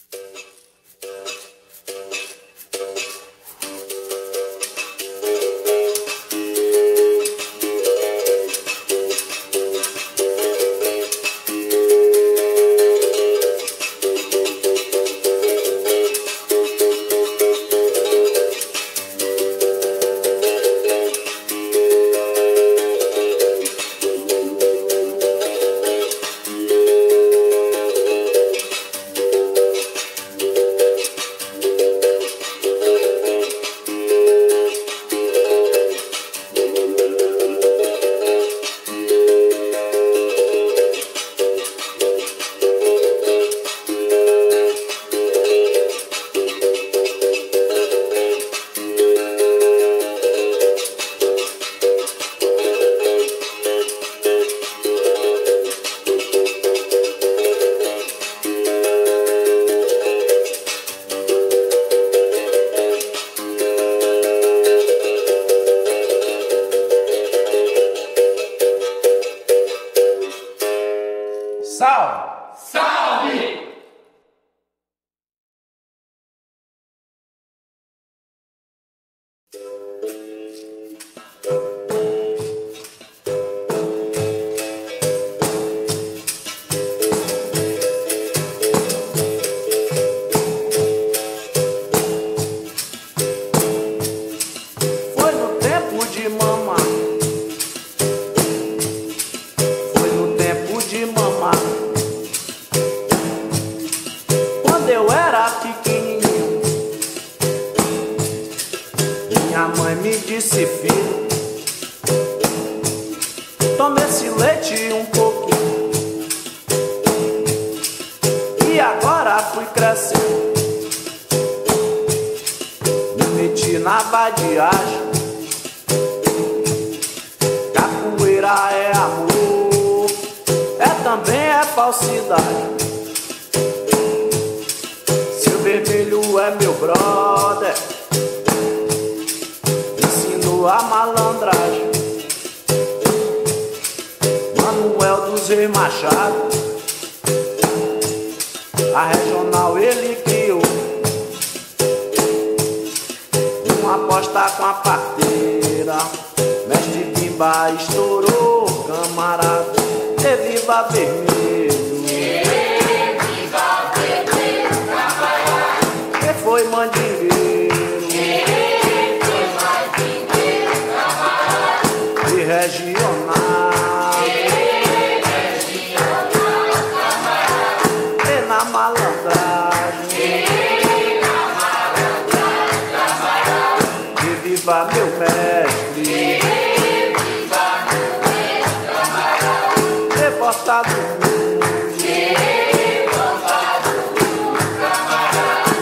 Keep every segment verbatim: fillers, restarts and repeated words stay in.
Salve! Salve! Foi no tempo de mamar. Foi no tempo de mamar. Quando eu era pequenininho, minha mãe me disse: filho, toma esse leite um pouquinho. E agora fui crescendo, me meti na vadiagem. Capoeira é amor, é também é falsidade. Seu Vermelho é meu brother, ensino a malandragem. Manuel dos Reis Machado, a regional ele criou. Uma aposta com a parteira, mestre Bimba estourou, camarada. E viva Vermelho, E viva Vermelho, camarada. que foi mandingueiro, E foi mandingueiro, camarada. e regional, E regional, camarada. e na malandragem. E na malandragem, camarada. E viva meu mestre, E viva Vermelho, camarada. reportado do mundo. E voltado do camarada.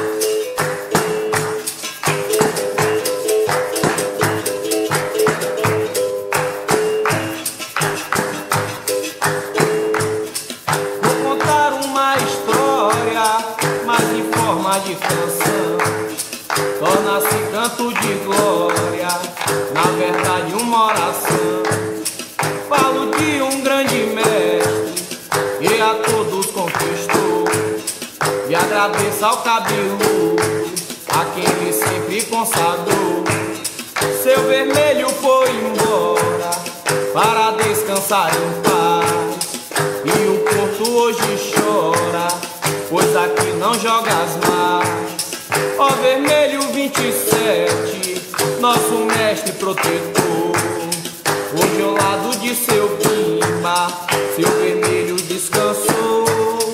Vou contar uma história, mas em forma de canção. Torna-se canto de glória, na verdade uma oração. Falo de um grande mestre, que a todos conquistou. E agradeço ao cabeludo, a quem ele sempre consagrou. Seu Vermelho foi embora, para descansar em paz. E o Porto hoje chora, pois aqui não jogas mais. Ó Vermelho vinte e sete, nosso mestre protetor. Hoje ao lado de seu Bimba, seu Vermelho descansou.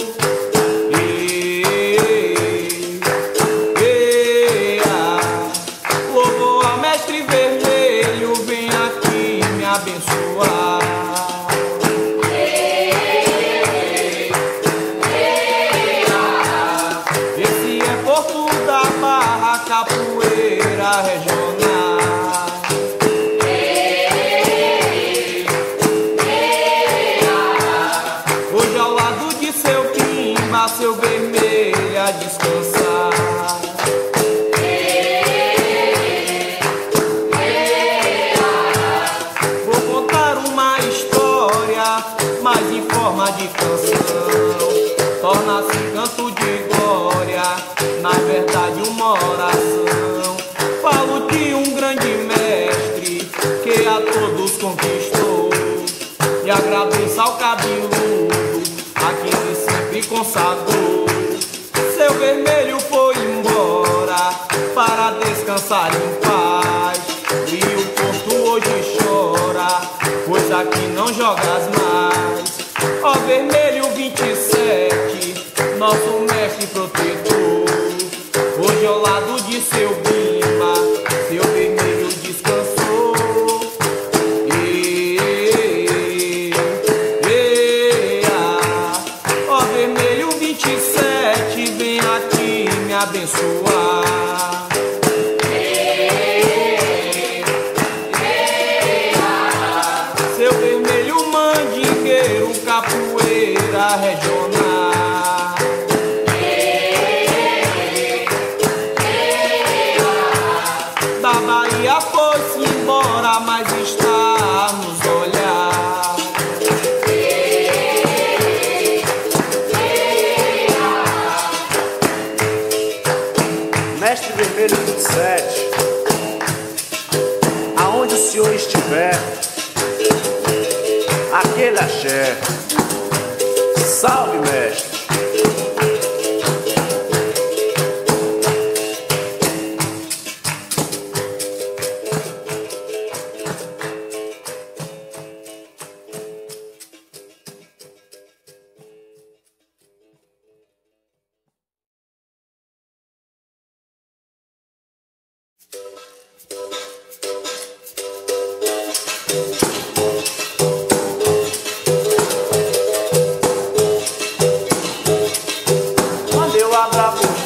E, e, ah, louvou a mestre Vermelho, vem aqui me abençoar. Esse é Porto da Barra, capoeira regional. Hoje ao lado de seu Bimba, seu Vermelho a descansar. Vou contar uma história, mas em forma de canção. Torna-se canto de glória, consagrou. Seu vermelho foi embora para descansar em paz. E o Porto hoje chora, pois aqui não jogas mais. Ó vermelho vinte e sete, nosso mestre protetor, hoje ao lado de seu Bimba, seu vermelho descansou. E, e, e, ah. Ó vermelho vinte e sete, vem aqui me abençoar. Seu vermelho mandingueiro, capoeira regional. Da Bahia foi-se embora, mas está nos olhar. Mestre Vermelho vinte e sete, aonde o senhor estiver, aquele axé. Salve, mestre. Quando eu abro a boca,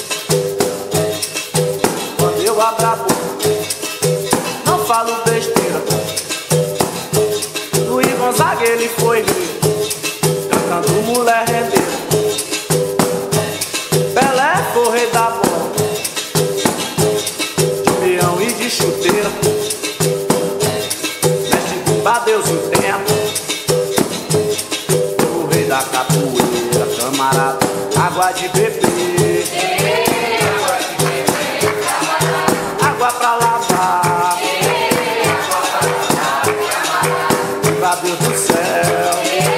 quando eu abro a boca, não falo besteira. Luiz Gonzaga, ele foi rei, cantando mulher rendeira. Pelé foi rei da bola, de peão e de chuteira. Mestre Bumba, Deus o tempo, o rei da capoeira, camarada, água de beber, água pra lavar, viva Deus do céu,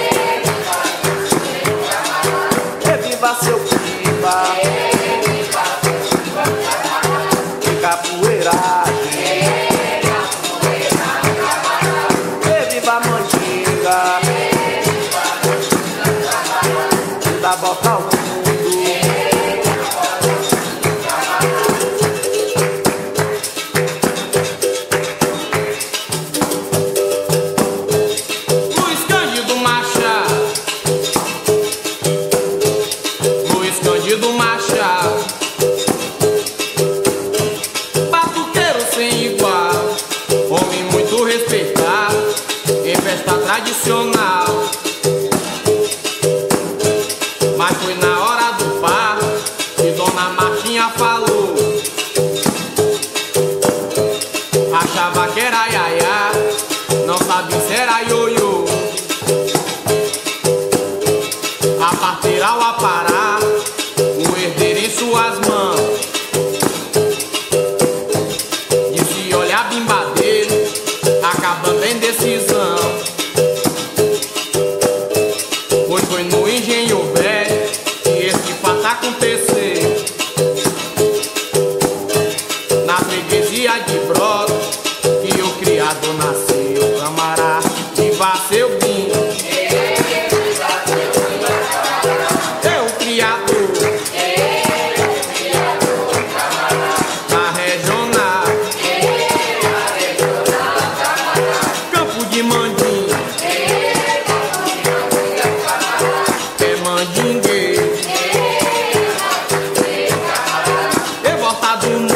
reviva seu Bimba, de capoeiragem, reviva a mandinga, da volta ao mundo. Luiz Cândido Machado, Luiz Cândido Machado, batuqueiro sem igual, homem muito respeitado em festa tradicional. Mas foi na hora do par que Dona Martinha falou. Achava que era iaiá, não sabia se era ioiô. A parteira ao aparar, o herdeiro em suas mãos, disse: olha, bimbadeiro, acabando em decisão. Pois foi no engenho velho que esse fato aconteceu. Na freguesia de Brotas que o criador nasceu. Camará, viva seu Bimba, é o criador da regional, Campo de Mandinga, é mandingueiro, é volta do mundo.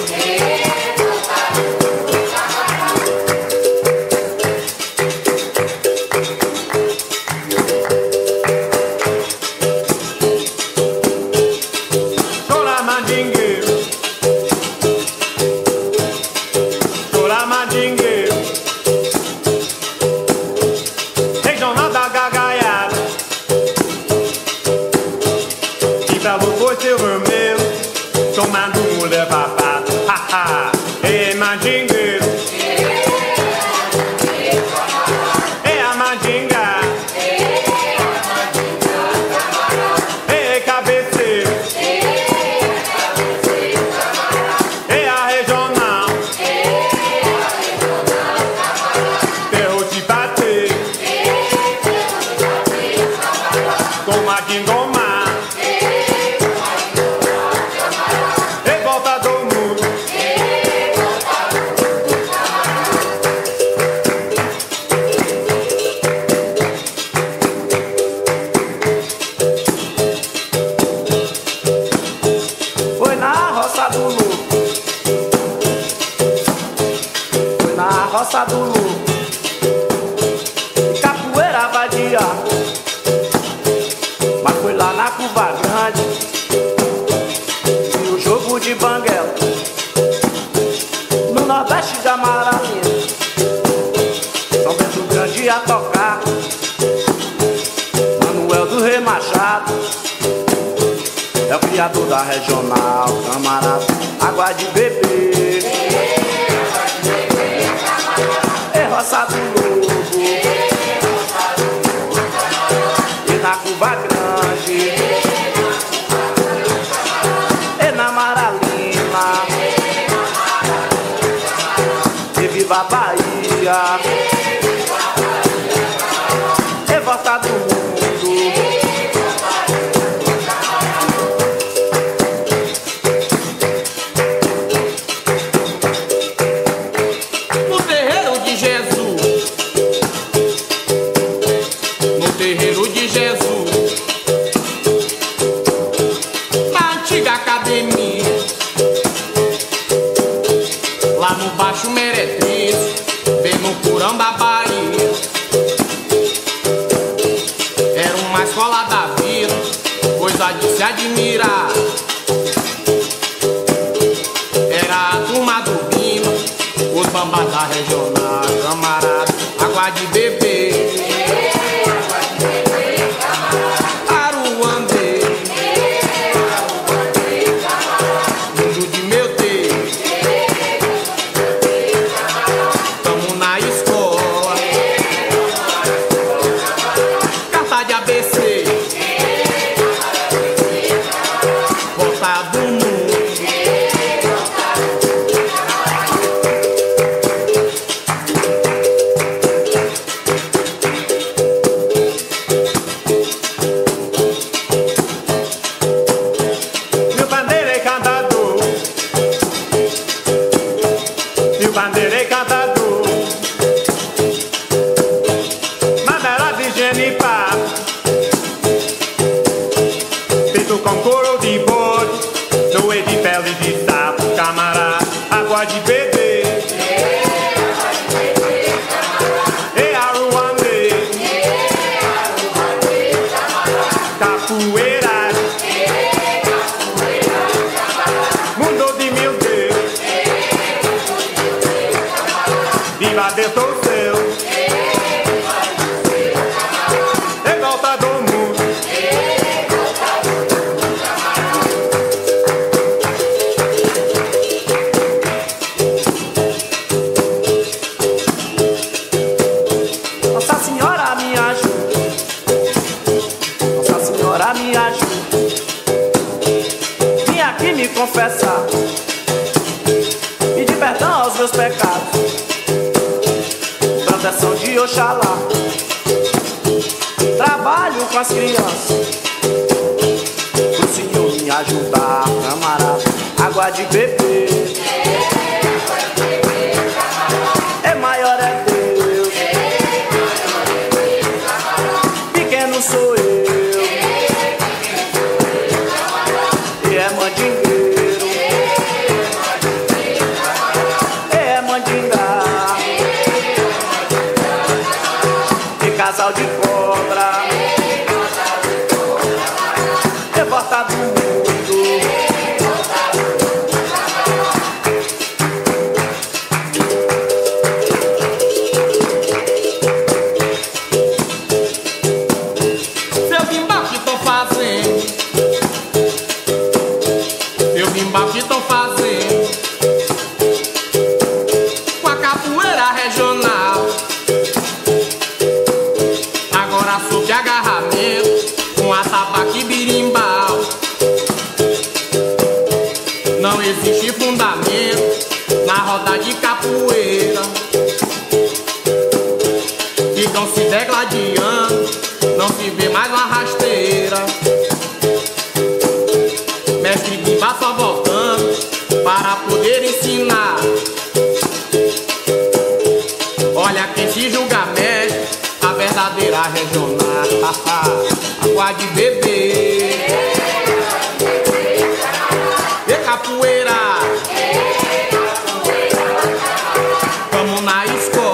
Chora mandingueiro, chora mandingueiro, regional da gargalhada, que belo foi seu vermelho, tomando mulher babada, haha, ei mandingueiro, é a mandinga, roça do lobo, e capoeira vadiar. Mas foi lá na Curva Grande e o jogo de banguela no Nordeste de Amaralina. São Bento Grande a tocar, Manuel do Rei Machado é o criador da regional, camarada. Água de beber, é roça do lobo, e na Curva Grande, e na Amaralina, e viva a Bahia, e volta do mundo. Terreiro de Jesus, na antiga academia, lá no Baixo Meretriz, bem no Porão da Bahia. Era uma escola da vida, coisa de se admirar. Era a turma do Bima, os bambas da regional, camarada, água de beber. Bandeira cantador, Mandela de Genipa, feito com couro de bode, não é de pele de sapo, camarada, água de beber, e a Ruandê, capoeira, mundo de mil Deus. Viva Deus do céu, e volta do mundo. Nossa Senhora me ajuda, Nossa Senhora me ajuda. Vim aqui me confessar, pedir perdão aos meus pecados, proteção de Oxalá. Trabalho com as crianças, pro Senhor me ajudar, camarada. Água de beber, é maior é Deus, pequeno sou eu, e é mandingueiro, e é mandingá, casal de cobra, e volta do mundo. Seu bimbal que tô fazendo, seu bimbal que tô fazendo, com a capoeira regional. Agora sou de agarramento, com atabaque e birimbau. Não existe fundamento na roda de capoeira. Ficam se degladiando, não se vê mais uma rasteira. Mestre Bimba só voltando para poder ensinar. Olha quem se julga mestre, a verdadeira regional. Água de beber, e capoeira, vamos na escola.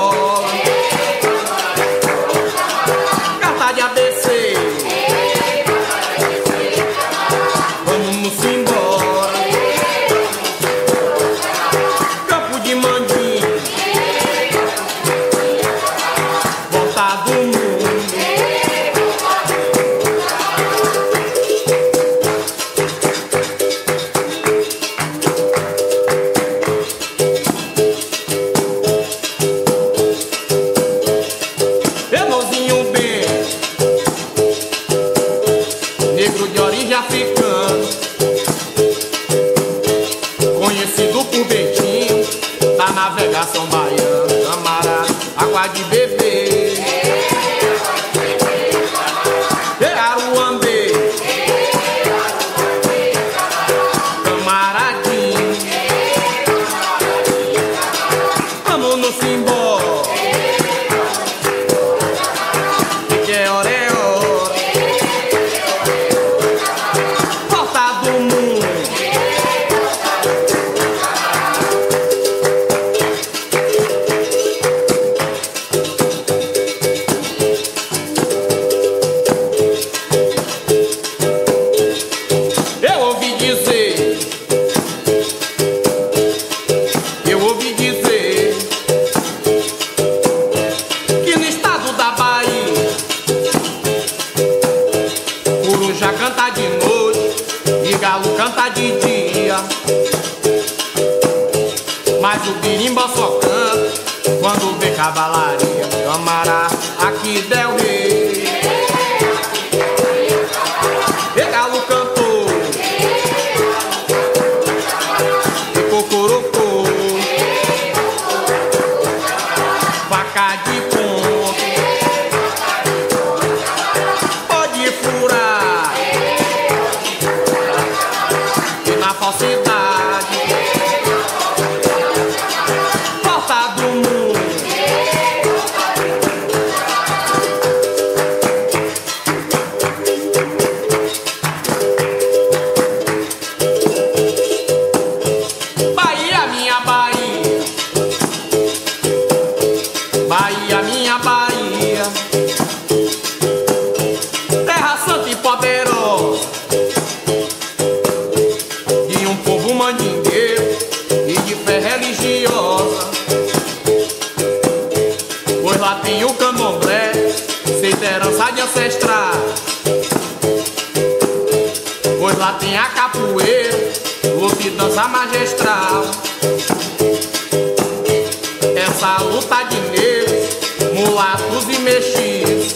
africano, conhecido por Bentinho, da navegação baiana, camarada, água de beber. Aruambê, camaradinho, vamos no Simbó, que é hora é hora, Porta do Mundo. Eu ouvi dizer, eu ouvi dizer que no estado da Bahia coruja canta de noite e galo canta de dia, mas o birimba só canta quando vê cavalaria. Camará, aqui Del Rey, e galo cantou, e cocorocô, faca de ponto, pode furar, e na falsidade, Porta do Mundo. Bahia, minha Bahia, Bahia, minha Bahia, terra santa e poderosa, de um povo mandingueiro e de fé religiosa, pois lá tem o candomblé, feita herança de ancestrais, pois lá tem a capoeira, luta e dança magistral. Essa luta de negros, mulatos e mestiços,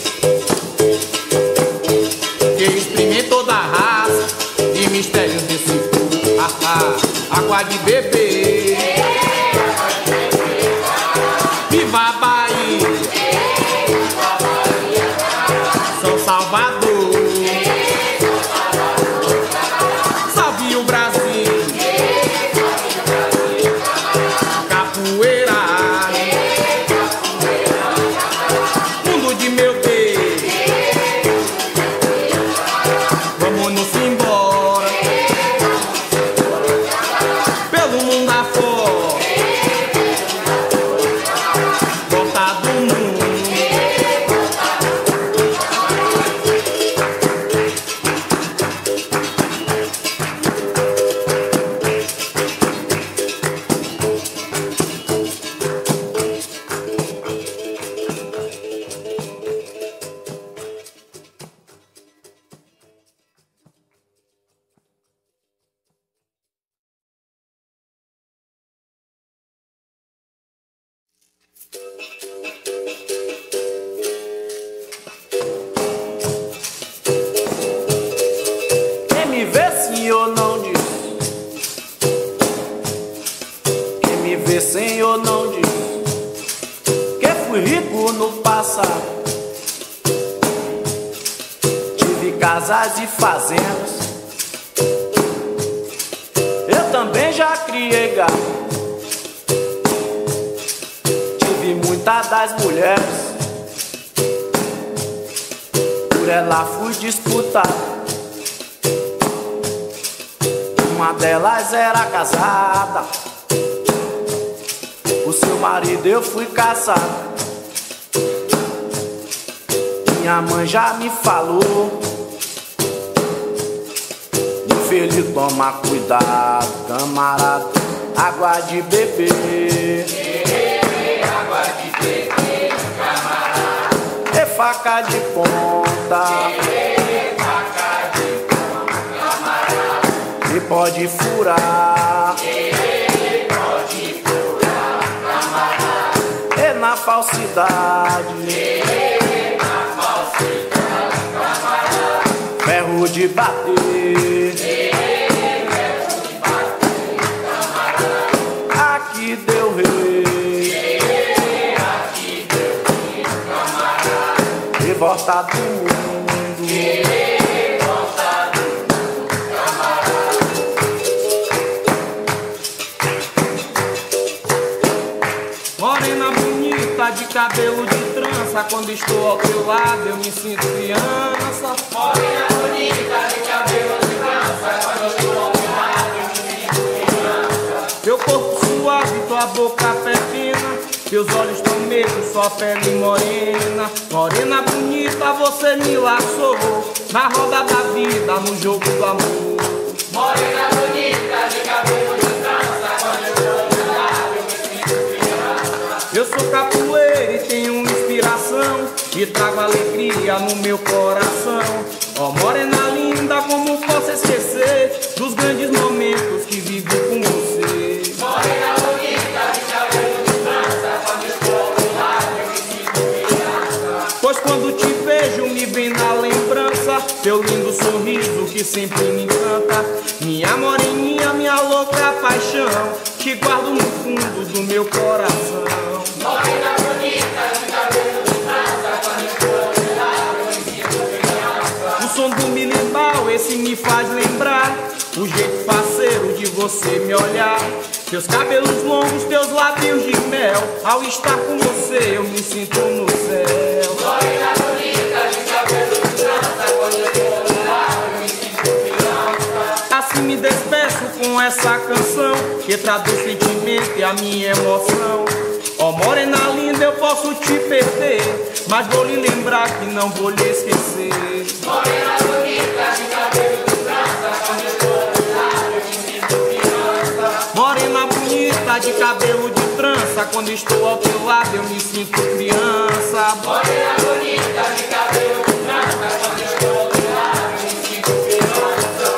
que exprime toda a raça e mistérios desse povo. Ah, ah, água de beber, viva a Bahia, São Salvador, salve o Brasil, capoeira, mundo de meu Deus, vamos nos embora, pelo mundo afora, Porta do Mundo. Quem me vê senhor não diz, quem me vê senhor não diz, que fui rico no passado, tive casas e fazendas, eu também já criei gado, tive muitas das mulheres, por ela fui disputado. Uma delas era casada, o seu marido eu fui casado. Minha mãe já me falou, infeliz, toma cuidado, camarada, água de beber, Água de beber, camarada, e faca de ponta, faca de e pode furar, e pode furar, camarada, e na falsidade, e na falsidade, camarada, ferro verbo de bater. Aqui deu rei, Aqui deu fim, camarada. revolta do mundo. Morena bonita de cabelo de trança, quando estou ao teu lado eu me sinto criança. Morena bonita de cabelo de trança, quando eu estou ao teu lado eu me sinto criança. Teu corpo suave, tua boca pepina, teus olhos tão negros, sua pele morena. Morena bonita, você me laçou na roda da vida, no jogo do amor. Morena bonita de cabelo de trança, quando eu estou ao teu lado eu me sinto criança. Eu sou capoeira e tenho inspiração, e trago alegria no meu coração. Ó morena linda, como posso esquecer dos grandes momentos que vivi com você. Morena bonita de cabelo de trança, quando eu estou ao teu lado eu me sinto criança. Pois quando te vejo me vem na lembrança teu lindo sorriso que sempre me encanta. Minha moreninha, minha louca paixão, te guardo no fundo do meu coração. Morena bonita de cabelo de trança, quando eu estou ao teu lado eu me sinto criança. O som do milimbau, esse me faz lembrar o jeito faceiro de você me olhar. Teus cabelos longos, teus lábios de mel, ao estar com você eu me sinto no céu. Morena bonita de cabelo de trança, quando eu estou ao teu lado eu me sinto criança. Assim me despeço com essa canção que traduz o sentimento e a minha emoção. Ó morena linda, eu posso te perder, mas vou lhe lembrar que não vou lhe esquecer. Morena bonita de cabelo de trança, quando eu estou ao teu lado eu me sinto criança. Morena bonita de cabelo de trança, quando estou ao teu lado eu me sinto criança. Morena bonita de cabelo de trança, quando eu estou ao teu lado eu me sinto criança.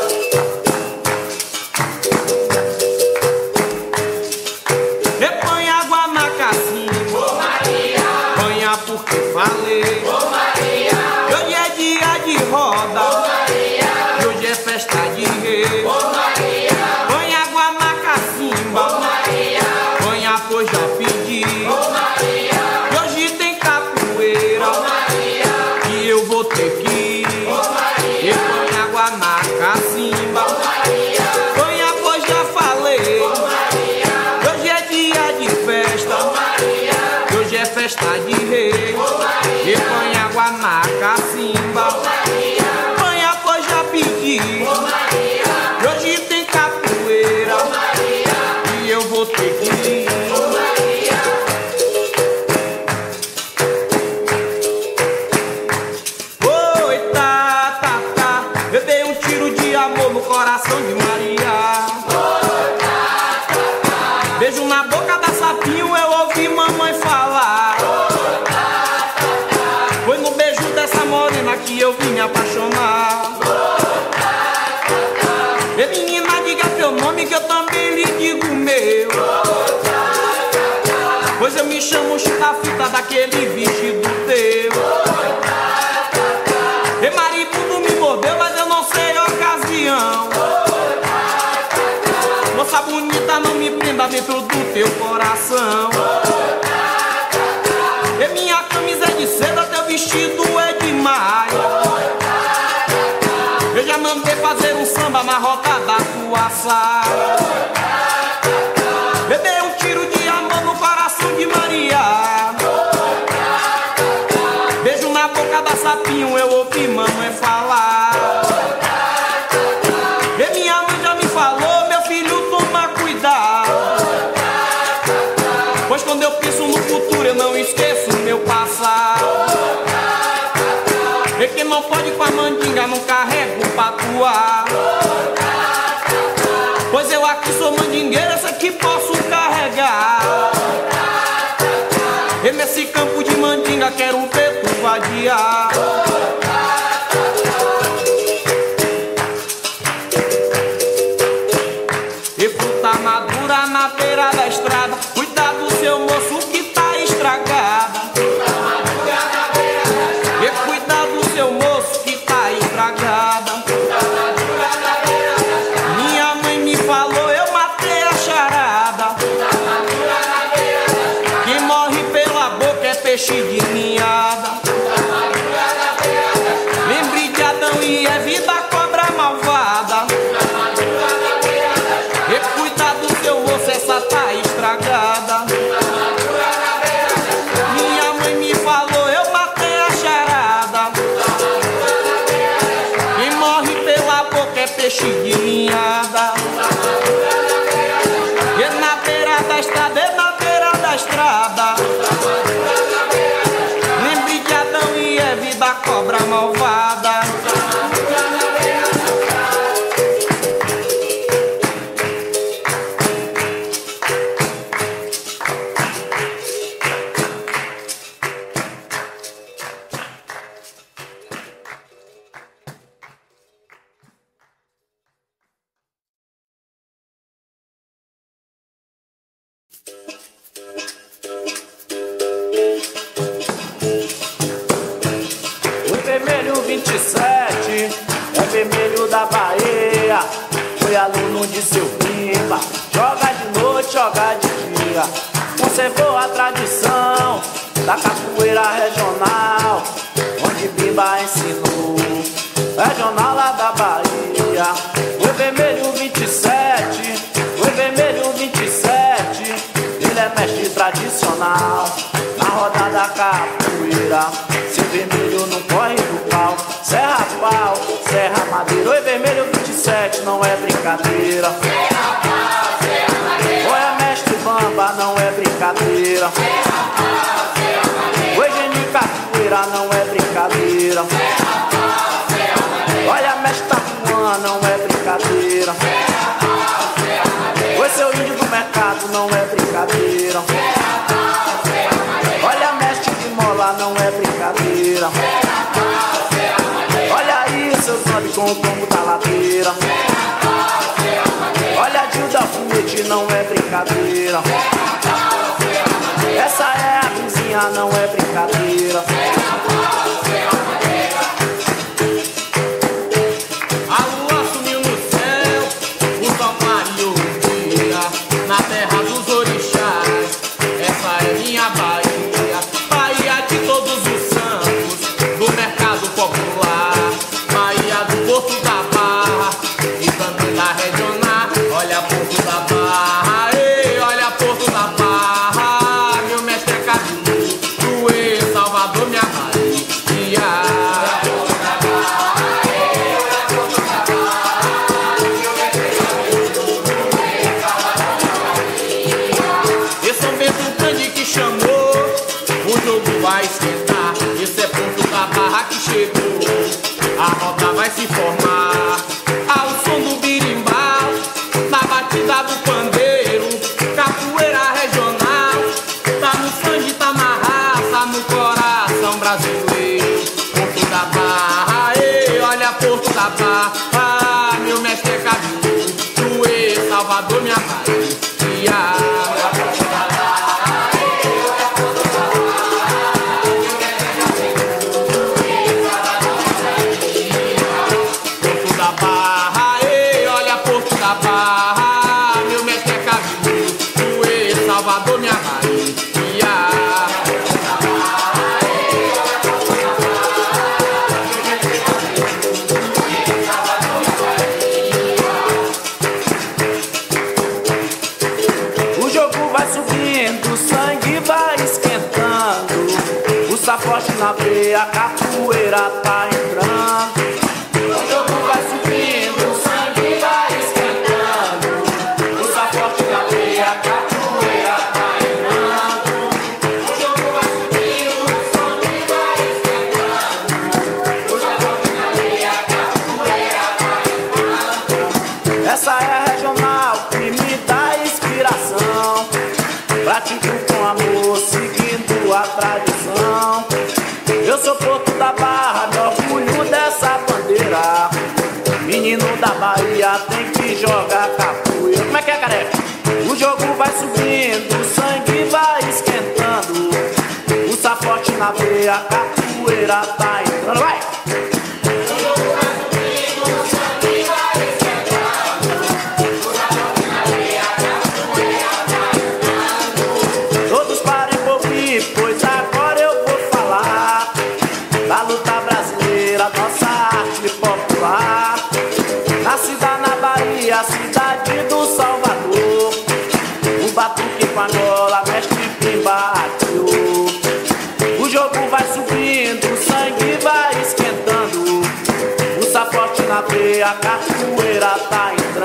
Repõe água na cacimba, Ô Maria, banha porque falei. ô Maria, Que hoje é dia de ô roda, Maria, que hoje é festa de rei. ô Maria, Põe água na ô cacimba, Maria, banha pois já pedi. ô Maria, Que hoje tem capoeira, ô Maria, que eu vou ter que ir. ô Maria, E põe água na cacimba, ô Maria, banha pois já falei. ô Maria, Que hoje é dia de festa, ô Maria, que hoje é festa de rei. ô Maria, E põe água na cacimba, ô Maria, banha pois já pedi. ô Maria, Que hoje tem capoeira, ô Maria, e eu vou ter que ir. ô Maria. Oi, tá, tá, tá. Eu dei um tiro de amor no coração de Maria. Beijo na boca da sapinho, eu ouvi mamãe falar. Foi no beijo dessa morena que eu vim me apaixonar. E menina, diga teu nome que eu também lhe digo o meu. Pois eu me chamo Chita-Fita daquele vestido teu. E maribundo me mordeu, mas eu não sei a ocasião. Moça bonita, não me prenda dentro do teu coração. E minha camisa é de seda, teu vestido é de malha. Eu já mandei fazer um samba na roda da tua saia. Eu dei um tiro de amor no coração de Maria. Beijo na boca da sapinho, eu ouvi mamãe falar. E minha mãe já me falou, meu filho, toma cuidado. Pois quando eu penso no futuro, eu não esqueço o meu passado. E quem não pode com a mandinga, não carrego o patuá. Pois eu aqui sou mandingueira, essa aqui posso carregar. E nesse campo de mandinga quero ver tu vadiar. E fruta madura na beira da estrada, cuidado seu moço que tá estragada. E cuidado seu moço que tá estragada. caminhada. E na beira da estrada, e na beira da estrada. Lembre de Adão e Eva da cobra malvada. vinte e sete é vermelho da Bahia. Foi aluno de seu Pimba. Joga de noite, joga de dia. Conservou a tradição da capoeira regional, onde Pimba ensinou. Regional lá da Bahia. Foi vermelho vinte e sete, foi vermelho vinte e sete. Ele é mestre tradicional na roda da capoeira. Seu vermelho não corre do pau. Serra pau, serra madeira. Oi, vermelho vinte e sete, não é brincadeira. Serra pau, serra madeira. Oi, é mestre bamba, não é brincadeira. Serra pau, serra madeira. Oi, geni capoeira, não é brincadeira. Serra pau, serra madeira. Olha, mestre tapuã, não é brincadeira. Serra pau, serra madeira. Oi, seu índio do mercado, não é brincadeira. Serra pau, serra madeira. Olha, mestre de mola, não é brincadeira. Serra pau, serra madeira. Olha aí, seu zombie com o tombo da ladeira. Serra pau, serra madeira. Olha a Dilda Fumete, não é brincadeira. Serra pau, serra madeira. Essa é a vizinha, não é brincadeira. Serra pau, serra madeira. A lua sumiu no céu, o sol clareou o dia, na terra dos orixás. Essa é minha Bahia, Bahia de todos os santos, do mercado popular, Bahia do Porto da Barra e também da regional. Olha Porto da Barra, ei, olha Porto da Barra, meu mestre é caminho, Tuê, Salvador, minha Bahia. Esse é o vento grande que chamou, o jogo vai esquentar. Esse é Porto da Barra que chegou, a roda vai se formar. Ao som do birimbau, na batida do pandeiro, capoeira regional, tá no sangue, tá na raça, no coração brasileiro. Porto da Barra, ei, olha Porto da Barra, meu mestre é caminho, Tuê, Salvador, minha Bahia. Porto da Barra, ei, olha Porto da Barra, meu mestre é caminho, Tuê, Salvador, minha Bahia. O jogo vai subindo, o sangue vai esquentando, o saforte na veia, a capoeira tá entrando. O jogo vai subindo, o sangue vai esquentando, o saforte na veia, a capoeira tá entrando. O jogo vai subindo, o sangue vai esquentando, o saforte na veia, a capoeira tá entrando. Essa é a regional que me dá inspiração. Pratico com amor, seguindo a tradição. Eu sou Porto da Barra, me orgulho dessa bandeira. Menino da Bahia tem que jogar capoeira. Como é que é, careca? O jogo vai subindo, o sangue vai esquentando, o saforte na veia, a capoeira tá entrando. Vai! Todos parem por ouvir, pois agora eu vou falar da luta brasileira, nossa arte popular. Nascida na Bahia, cidade do Salvador, o batuque com Angola, mestre Pimba atiou. O jogo vai subindo, o sangue vai esquentando, o saforte na veia, a capoeira tá entrando.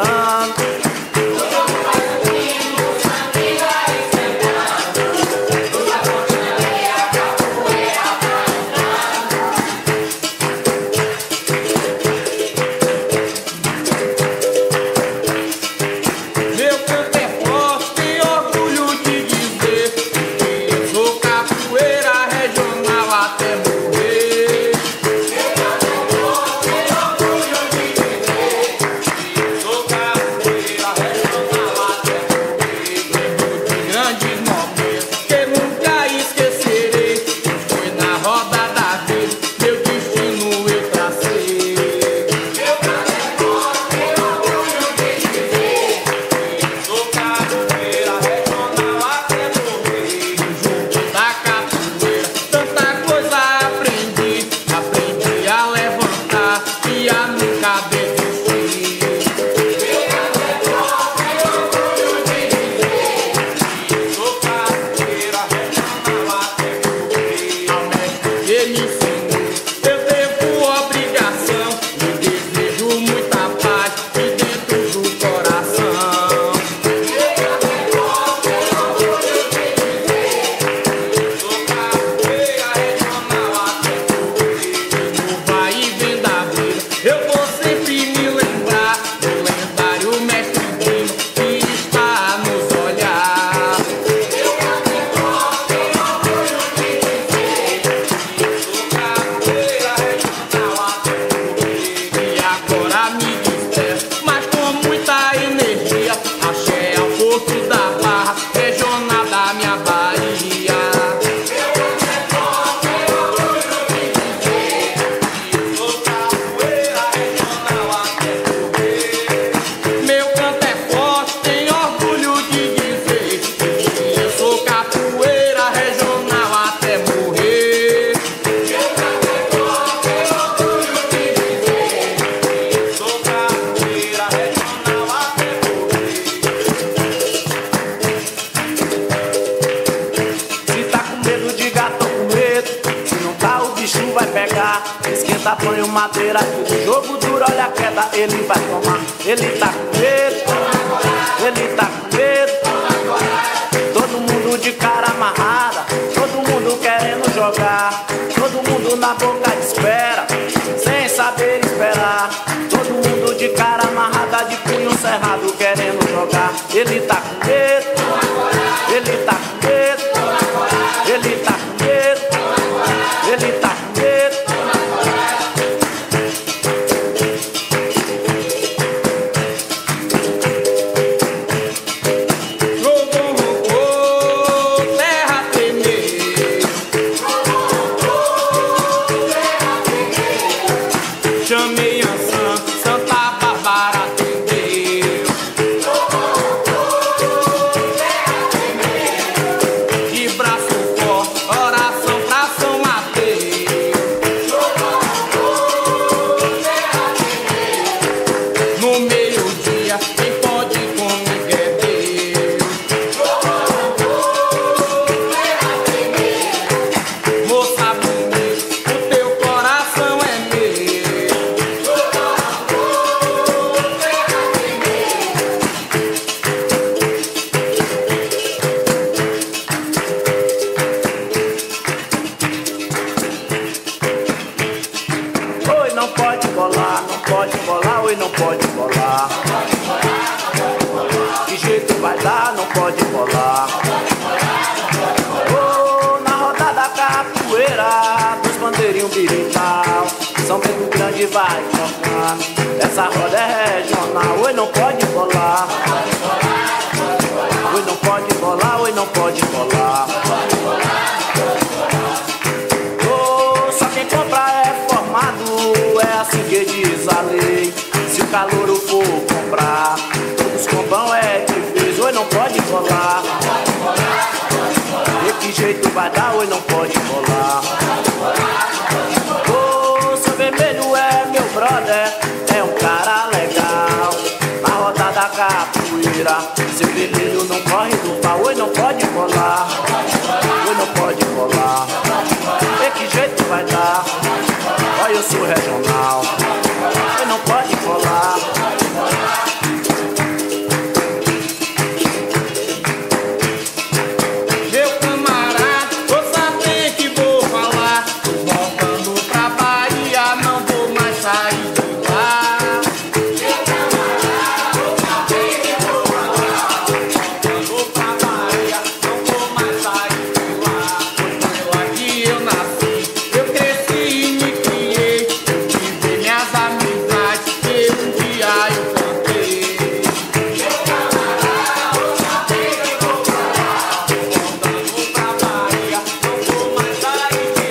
madeira, o jogo duro, olha a queda, ele vai tomar. Ele tá com medo, ele tá com medo. Todo mundo de cara amarrada, todo mundo querendo jogar. Todo mundo na boca de espera, sem saber esperar. Todo mundo de cara amarrada, de punho cerrado, querendo jogar. Ele tá com medo, ele tá com medo, ele tá com medo, ele tá com medo. Chamei Ansan, Santa Bárbara atendeu. De braço forte, oração pra São Mateus. No meio-dia, quem pode comigo é Deus. Moça bonita, o teu coração é meu. Oi, não pode bolar, não pode bolar, oi, não pode bolar. Que jeito vai dar, não pode bolar. Oh, na roda da capoeira, dos bandeirinhos birimbau, São Pedro Grande vai tocando, essa roda é regional. Oi, não pode bolar, oi, não pode bolar, oi, não pode bolar. Oh, só quem compra é formado, é assim que diz a lei. Se o calouro for comprar, todos compram é de vez. Oi, não pode bolar. De que jeito vai dar? Oi, não pode bolar. Oh, seu vermelho é meu brother, é um cara legal. Na roda da capoeira, seu vermelho não corre do pau. Oi, não pode bolar. Oi, não pode bolar. De que jeito vai dar? Olha, eu sou regional. Oi, não pode bolar. Meu camarada, vou saber que vou falar. Tô voltando pra Bahia, não vou mais sair de lá. Meu camarada, vou saber que vou falar. Voltando pra Bahia, não vou mais sair de lá. Eu aqui eu nasci, eu cresci e me criei. Eu tive minhas amizades, que um dia eu cantei. Meu camarada, vou saber que vou falar. Voltando pra Bahia, não vou mais sair de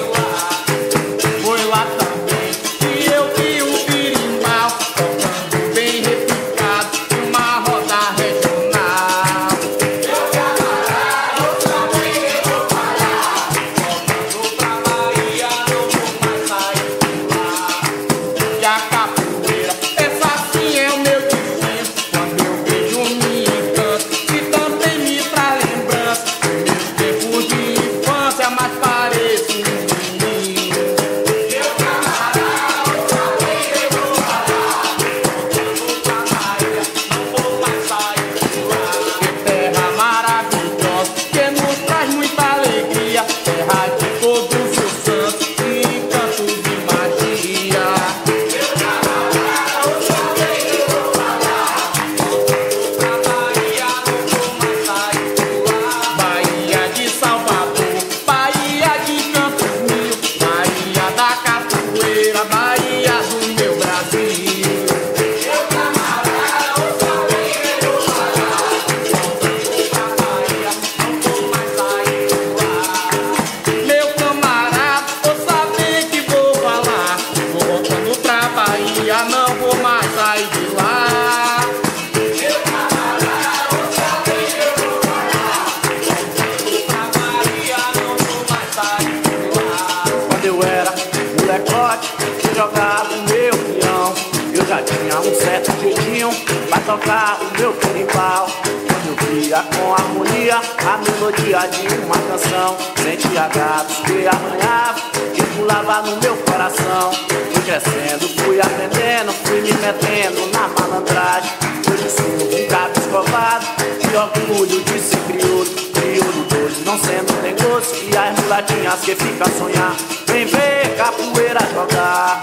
lá. Foi lá também que eu vi o birimbau tocando bem repicado numa roda regional. Meu camarada, vou saber que vou falar. Voltando pra Bahia, não vou mais sair de lá. E a capoeira, essa sim é o meu destino. Quando eu vejo me encanto e também me traz lembrança dos meus tempos de infância, mas pareço um menino. Meu camarada, vou saber que vou falar. Voltando pra Bahia, não vou mais sair de lá. Que terra maravilhosa, que nos traz muita alegria. Terra de todos os santos e encantos de magia. Meu camarada, vou saber que vou falar. Voltando pra Bahia, não vou mais sair de lá. Bahia de Salvador, Bahia de Campos Mil, Bahia da capoeira, Bahia do meu Brasil. Meu camarada, vou saber que vou falar. Voltando pra Bahia, não vou mais sair de lá. Meu camarada, vou saber que vou falar. Vou voltando pra Bahia, não vou mais sair de lá. Meu camarada, vou saber que vou falar. Voltando pra Bahia, não vou mais sair de lá. Quando eu era molecote, eu jogava o meu peão. Eu já tinha um certo jeitinho pra tocar o meu berimbau. Quando eu via com harmonia a melodia de uma canção, sentia gatos que arranhavam, que pulava no meu coração. Eu crescendo, fui aprendendo, fui me metendo na malandragem. Hoje sou um cabo escovado, de orgulho de ser crioulo, crioulo doido, não sendo negoço. E as mulatinhas que ficam a sonhar, vem ver capoeira jogar.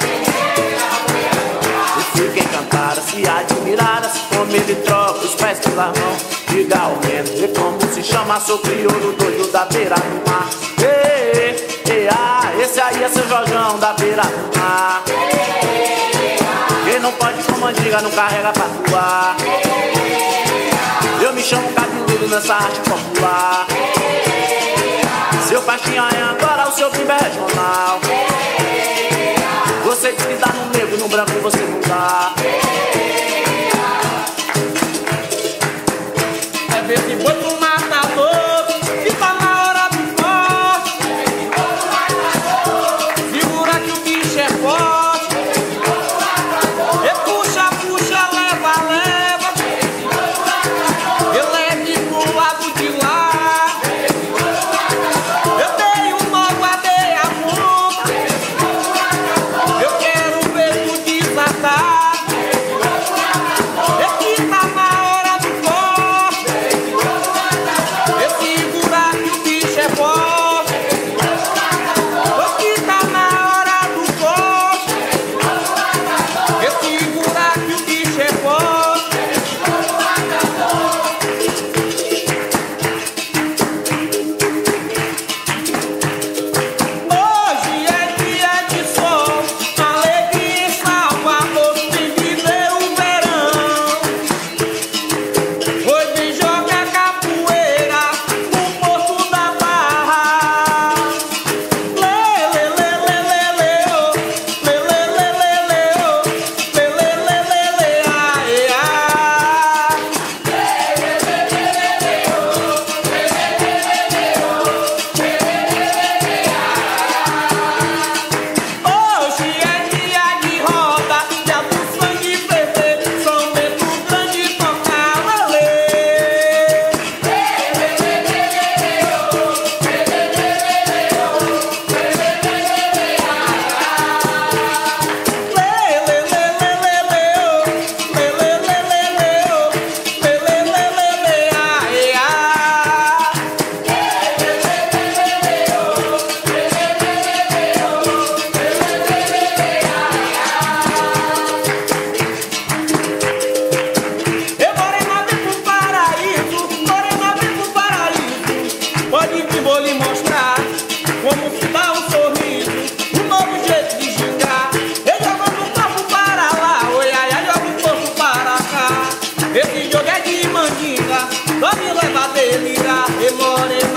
E fiquem cantadas e admiradas, como ele troca os pés pelas mãos. Diga ao menos, vê como se chama, sou crioulo doido da beira do mar. Ei, ei, ah, esse aí é seu Jorjão da beira do mar. Quem não pode com mandiga não carrega pra voar. Eu me chamo cabeludo nessa arte popular. Seu pastinha é agora o seu bimba é regional. Você diz que dá no negro, no branco você não dá. É ver se foi pro matador, que tá na hora do corte. Segura que o bicho é forte. E puxa, puxa, leva, leva. Eu leve pro lado de lá. Eu tenho um nó, guardei a ponta. Eu quero ver tu desatar. É que tá na hora do corte. Eu segura que o bicho é forte. É que tá na hora do corte. Eu segura que o bicho é forte. Hoje é dia de sol, alegria e salvador, vem viver o verão. Hoje vem jogar capoeira no Porto da Barra. Lê, lê, lê, lê, lê, lê, oh. Lê, lê, lê, lê, lê, oh. Lê, lê, lê, lê, lê, aê, ah. Hoje é dia de roda, dia do sangue ferver, São Bento Grande tocar, olê. Lê, lê, lê, lê, lê, lê, oh. Lê, lê, lê, lê, lê, oh. Lê, lê, lê, lê, lê, aê, ah. Eu morena vem pro paraíso, morena vem pro paraíso. Pode vir, vou lhe mostrar como se dá um sorriso, um novo jeito de gingar. Eu jogo o corpo para lá, oi, ai, ai, jogo o corpo para cá. Esse jogo é de mandinga, só me leva a delirar. E morena